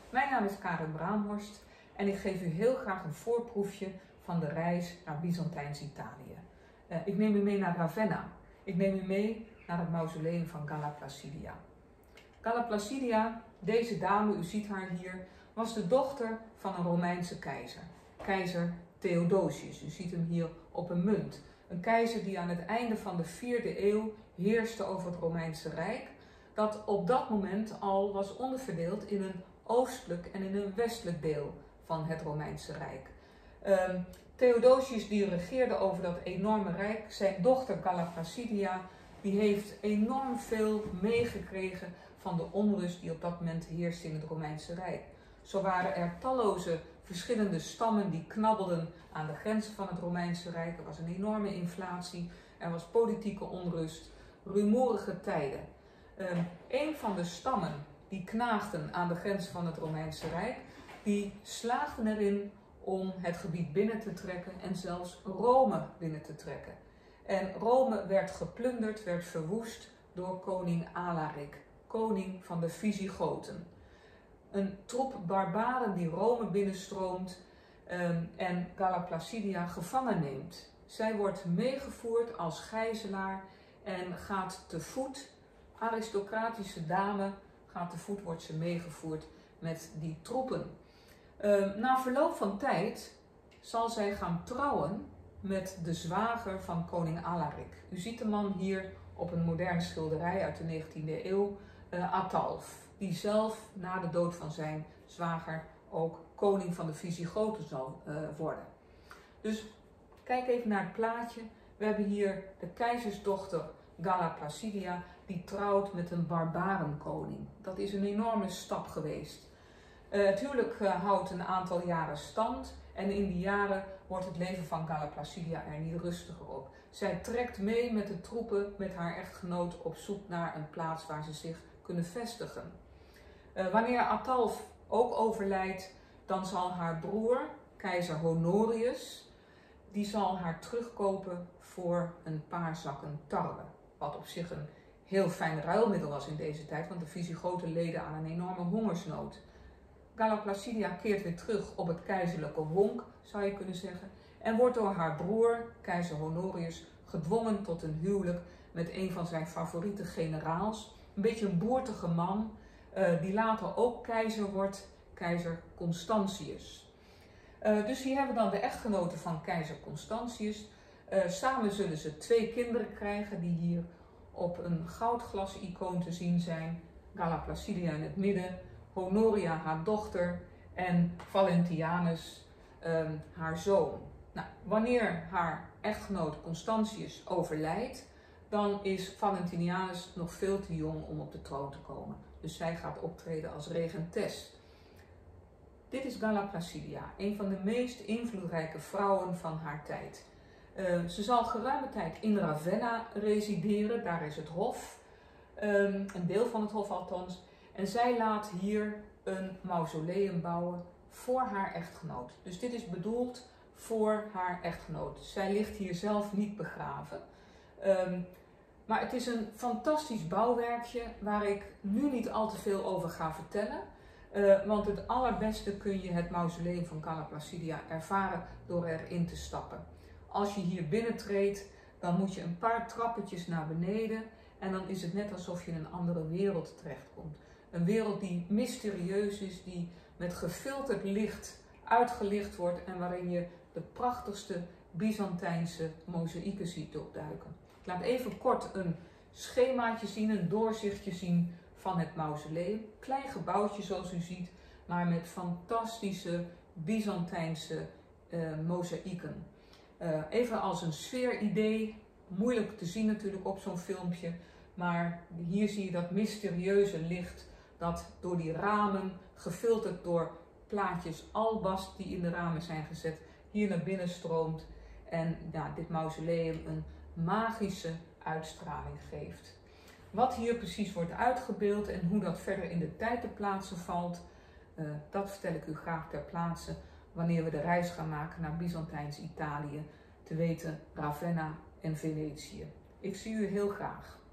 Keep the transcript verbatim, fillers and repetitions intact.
Mijn naam is Karen Braamhorst en ik geef u heel graag een voorproefje van de reis naar Byzantijns Italië. Uh, ik neem u mee naar Ravenna. Ik neem u mee naar het mausoleum van Galla Placidia. Galla Placidia, deze dame, u ziet haar hier, was de dochter van een Romeinse keizer. Keizer Theodosius, u ziet hem hier op een munt. Een keizer die aan het einde van de vierde eeuw heerste over het Romeinse Rijk, dat op dat moment al was onderverdeeld in een oostelijk en in een westelijk deel van het Romeinse Rijk. Um, Theodosius die regeerde over dat enorme rijk. Zijn dochter Galla Placidia die heeft enorm veel meegekregen van de onrust die op dat moment heerste in het Romeinse Rijk. Zo waren er talloze verschillende stammen die knabbelden aan de grenzen van het Romeinse Rijk. Er was een enorme inflatie, er was politieke onrust, rumoerige tijden. Um, een van de stammen die knaagden aan de grenzen van het Romeinse Rijk, die slaagden erin om het gebied binnen te trekken en zelfs Rome binnen te trekken. En Rome werd geplunderd, werd verwoest door koning Alaric, koning van de Visigoten. Een troep barbaren die Rome binnenstroomt um, en Galla Placidia gevangen neemt. Zij wordt meegevoerd als gijzelaar en gaat te voet, aristocratische dame, gaat te voet, wordt ze meegevoerd met die troepen. Uh, na verloop van tijd zal zij gaan trouwen met de zwager van koning Alaric. U ziet de man hier op een moderne schilderij uit de negentiende eeuw, uh, Atalf, die zelf na de dood van zijn zwager ook koning van de Visigoten zal uh, worden. Dus kijk even naar het plaatje. We hebben hier de keizersdochter Galla Placidia die trouwt met een barbarenkoning. Dat is een enorme stap geweest. Uh, het huwelijk uh, houdt een aantal jaren stand en in die jaren wordt het leven van Galla Placidia er niet rustiger op. Zij trekt mee met de troepen met haar echtgenoot op zoek naar een plaats waar ze zich kunnen vestigen. Uh, wanneer Atalf ook overlijdt, dan zal haar broer, keizer Honorius, die zal haar terugkopen voor een paar zakken tarwe. Wat op zich een heel fijn ruilmiddel was in deze tijd, want de Visigoten leden aan een enorme hongersnood. Galla Placidia keert weer terug op het keizerlijke honk, zou je kunnen zeggen, en wordt door haar broer, keizer Honorius, gedwongen tot een huwelijk met een van zijn favoriete generaals. Een beetje een boertige man, uh, die later ook keizer wordt, keizer Constantius. Uh, dus hier hebben we dan de echtgenote van keizer Constantius. Uh, samen zullen ze twee kinderen krijgen die hier op een goudglas-icoon te zien zijn. Galla Placidia in het midden, Honoria haar dochter en Valentinianus um, haar zoon. Nou, wanneer haar echtgenoot Constantius overlijdt, dan is Valentinianus nog veel te jong om op de troon te komen. Dus zij gaat optreden als regentes. Dit is Galla Placidia, een van de meest invloedrijke vrouwen van haar tijd. Uh, ze zal geruime tijd in Ravenna resideren, daar is het hof, um, een deel van het hof althans. En zij laat hier een mausoleum bouwen voor haar echtgenoot. Dus dit is bedoeld voor haar echtgenoot. Zij ligt hier zelf niet begraven. Um, maar het is een fantastisch bouwwerkje waar ik nu niet al te veel over ga vertellen. Uh, want het allerbeste kun je het mausoleum van Galla Placidia ervaren door erin te stappen. Als je hier binnentreedt, dan moet je een paar trappetjes naar beneden en dan is het net alsof je in een andere wereld terechtkomt. Een wereld die mysterieus is, die met gefilterd licht uitgelicht wordt en waarin je de prachtigste Byzantijnse mozaïeken ziet opduiken. Ik laat even kort een schemaatje zien, een doorzichtje zien van het mausoleum. Klein gebouwtje zoals u ziet, maar met fantastische Byzantijnse uh, mozaïeken. Uh, even als een sfeeridee, moeilijk te zien natuurlijk op zo'n filmpje, maar hier zie je dat mysterieuze licht dat door die ramen, gefilterd door plaatjes albast die in de ramen zijn gezet, hier naar binnen stroomt en ja, dit mausoleum een magische uitstraling geeft. Wat hier precies wordt uitgebeeld en hoe dat verder in de tijd te plaatsen valt, uh, dat vertel ik u graag ter plaatse wanneer we de reis gaan maken naar Byzantijns Italië, te weten Ravenna en Venetië. Ik zie u heel graag.